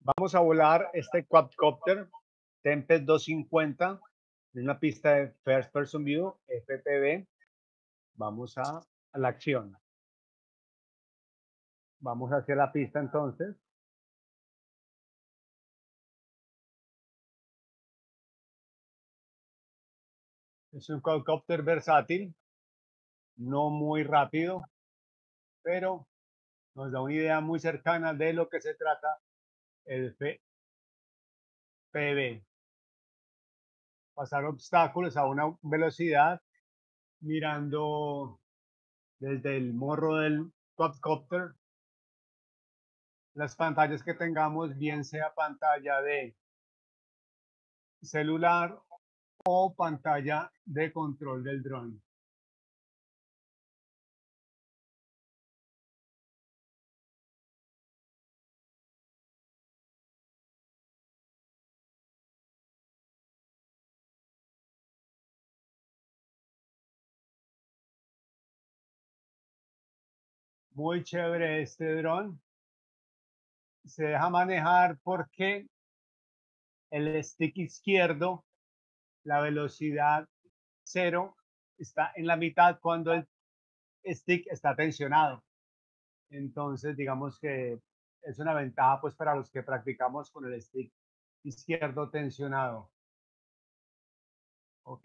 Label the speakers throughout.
Speaker 1: Vamos a volar este quadcopter Tempest 250 en una pista de First Person View, FPV. Vamos a la acción. Vamos hacia la pista entonces. Es un quadcopter versátil, no muy rápido, pero nos da una idea muy cercana de lo que se trata el FPV. Pasar obstáculos a una velocidad mirando desde el morro del quadcopter las pantallas que tengamos, bien sea pantalla de celular o pantalla de control del dron. Muy chévere este dron. Se deja manejar porque el stick izquierdo, la velocidad cero, está en la mitad cuando el stick está tensionado. Entonces, digamos que es una ventaja pues para los que practicamos con el stick izquierdo tensionado. Ok,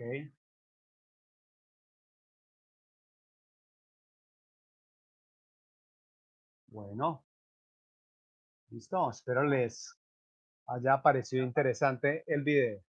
Speaker 1: bueno, listo. Espero les haya parecido interesante el video.